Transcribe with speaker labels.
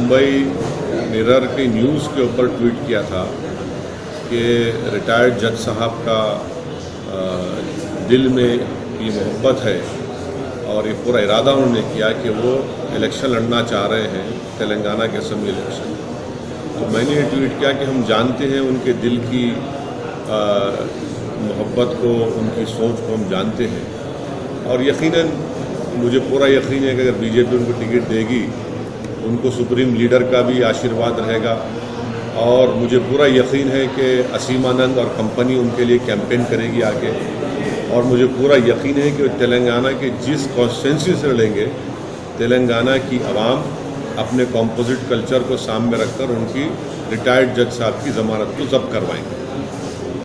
Speaker 1: Mumbai mirror की news के ऊपर ट्वीट किया था कि रिटायर्ड जज साहब का दिल में ये मोहब्बत है और ये पूरा इरादा उन्होंने किया कि वो इलेक्शन लड़ना चाह रहे हैं, तेलंगाना के असेंबली इलेक्शन। तो मैंने ये ट्वीट किया कि हम जानते हैं उनके दिल की मोहब्बत को, उनकी सोच को हम जानते हैं और यकीनन मुझे पूरा यकीन है कि अगर बीजेपी उनको टिकट देगी, उनको सुप्रीम लीडर का भी आशीर्वाद रहेगा और मुझे पूरा यकीन है कि असीमानंद और कंपनी उनके लिए कैंपेन करेगी आगे और मुझे पूरा यकीन है कि तेलंगाना के जिस कॉन्स्टिट्यूंसी से लड़ेंगे, तेलंगाना की आवाम अपने कॉम्पोजिट कल्चर को सामने रखकर उनकी रिटायर्ड जज साहब की ज़मानत को जब्त करवाएंगे।